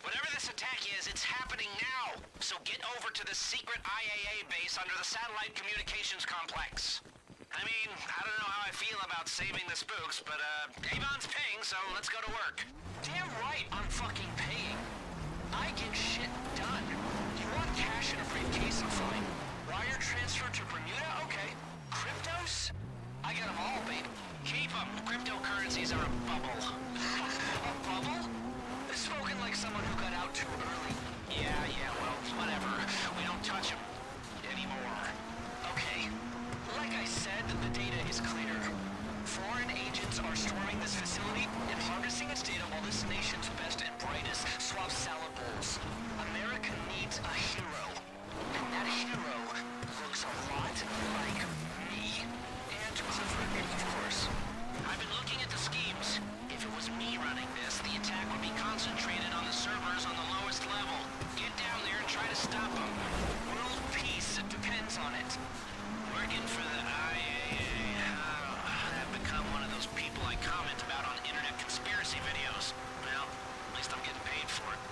Whatever this attack is, it's happening now. So get over to the secret IAA base under the satellite communications complex. I mean, I don't know how I feel about saving the spooks, but Avon's paying, so let's go to work. Damn right I'm fucking paying. I get shit done. You want cash in a briefcase? I'm fine. Wire transfer to Bermuda? Okay. Cryptos? I got them all, baby. Keep them. Cryptocurrencies are a bubble. A bubble? Spoken like someone who got out too early. Yeah, well, whatever. We don't touch them. Anymore. Okay. Like I said, the data is clear. Foreign agents are storming this facility and harnessing its data while this nation's best and brightest swap salad bowls. America needs a hero. And that hero looks a lot like me. And Clifford, of course. I've been looking at the schemes. If it was me running this, the attack would be concentrated on the servers on the lowest level. Get down there and try to stop them. World peace depends on it. Working for the IAA. I've become one of those people I comment about on internet conspiracy videos. Well, at least I'm getting paid for it.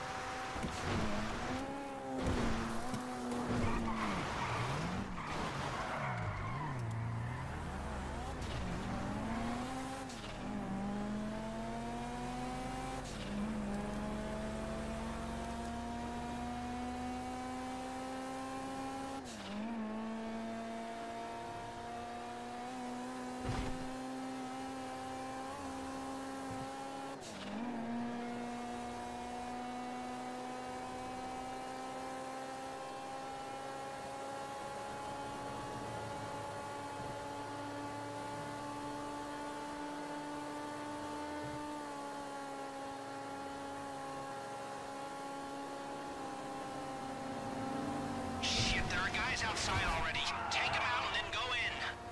Guys outside already. Take them out and then go in.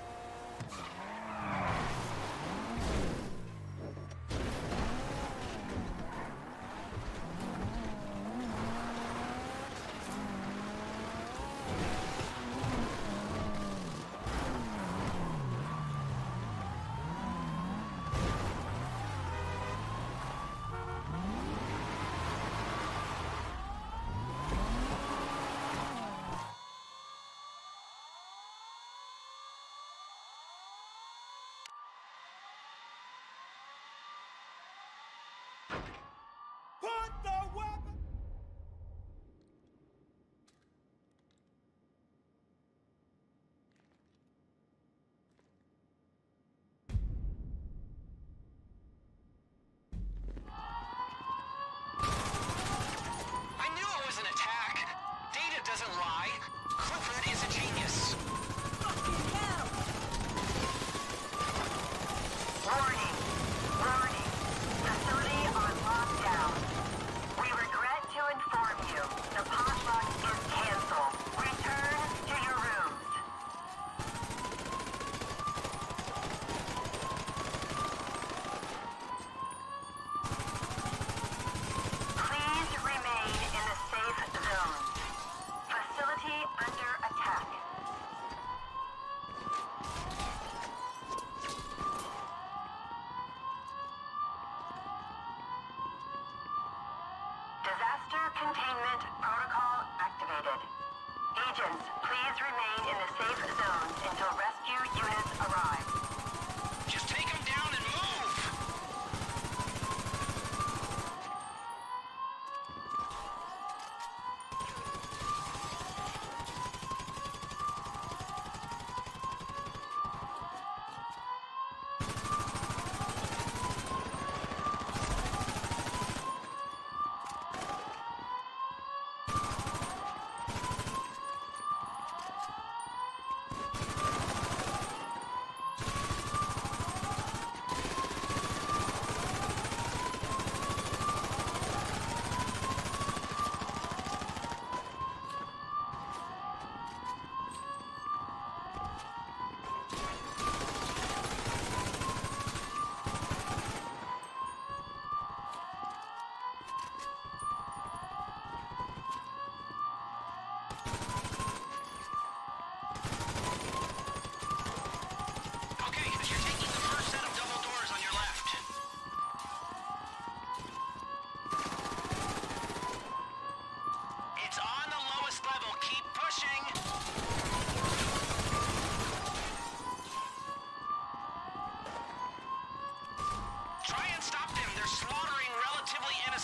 Containment protocol activated. Agents, please remain in the safe zones until rescue units arrive. Just take them down and move!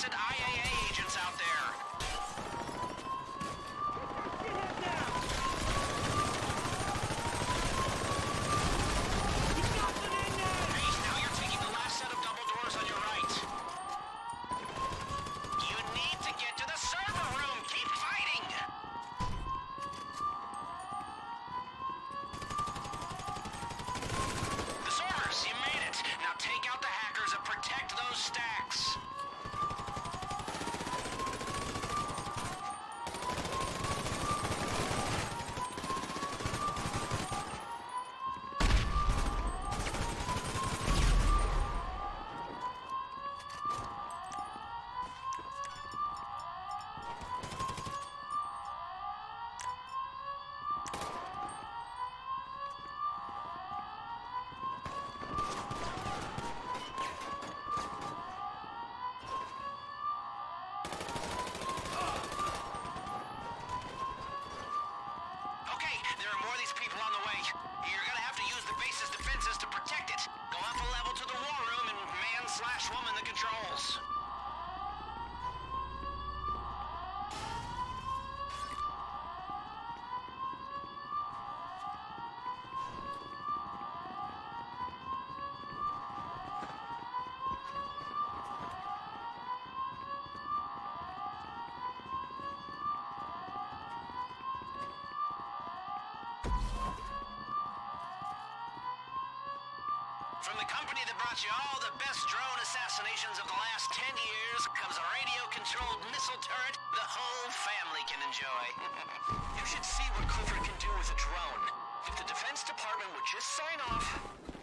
innocent IAA agents out there. Hey, now you're taking the last set of double doors on your right. You need to get to the server room. Keep fighting. The servers, you made it. Now take out the hackers and protect those stacks. Okay, there are more of these people on the way. You're gonna have to use the base's defenses to protect it. Go up a level to the war room and man/woman the controls. From the company that brought you all the best drone assassinations of the last 10 years comes a radio-controlled missile turret the whole family can enjoy. You should see what Clifford can do with a drone. If the Defense Department would just sign off,